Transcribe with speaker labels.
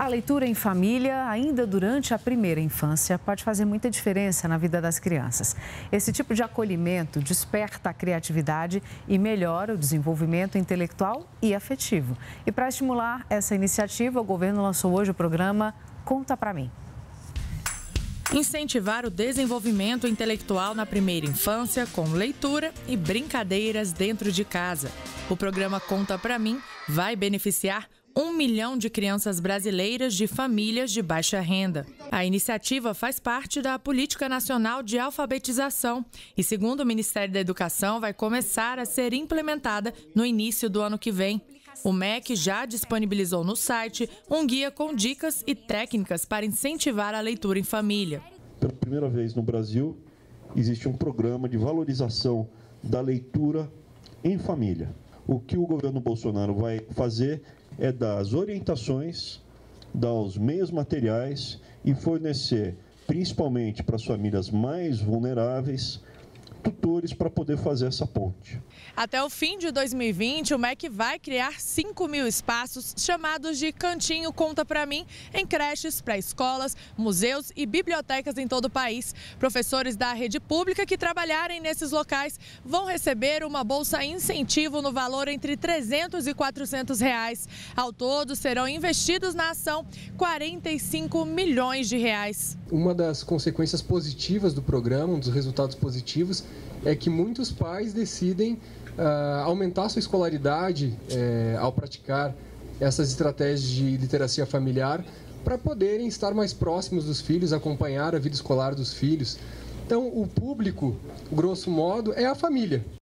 Speaker 1: A leitura em família, ainda durante a primeira infância, pode fazer muita diferença na vida das crianças. Esse tipo de acolhimento desperta a criatividade e melhora o desenvolvimento intelectual e afetivo. E para estimular essa iniciativa, o governo lançou hoje o programa Conta Pra Mim.
Speaker 2: Incentivar o desenvolvimento intelectual na primeira infância com leitura e brincadeiras dentro de casa. O programa Conta Pra Mim vai beneficiar 1 milhão de crianças brasileiras de famílias de baixa renda. A iniciativa faz parte da Política Nacional de Alfabetização e, segundo o Ministério da Educação, vai começar a ser implementada no início do ano que vem. O MEC já disponibilizou no site um guia com dicas e técnicas para incentivar a leitura em família.
Speaker 3: Pela primeira vez no Brasil, existe um programa de valorização da leitura em família. O que o governo Bolsonaro vai fazer é dar as orientações, dar os meios materiais e fornecer, principalmente para as famílias mais vulneráveis, tutores para poder fazer essa ponte.
Speaker 2: Até o fim de 2020, o MEC vai criar 5.000 espaços chamados de Cantinho Conta Pra Mim em creches, pré-escolas, museus e bibliotecas em todo o país. Professores da rede pública que trabalharem nesses locais vão receber uma bolsa incentivo no valor entre R$300 e R$400. Ao todo, serão investidos na ação R$45 milhões.
Speaker 4: Uma das consequências positivas do programa, um dos resultados positivos, é que muitos pais decidem aumentar sua escolaridade ao praticar essas estratégias de literacia familiar para poderem estar mais próximos dos filhos, acompanhar a vida escolar dos filhos. Então, o público, grosso modo, é a família.